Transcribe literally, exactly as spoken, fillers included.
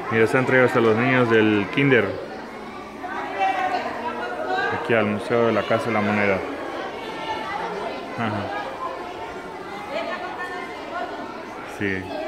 Mira, están traídos a los niños del kinder aquí al Museo de la Casa de la Moneda. Ajá. Sí.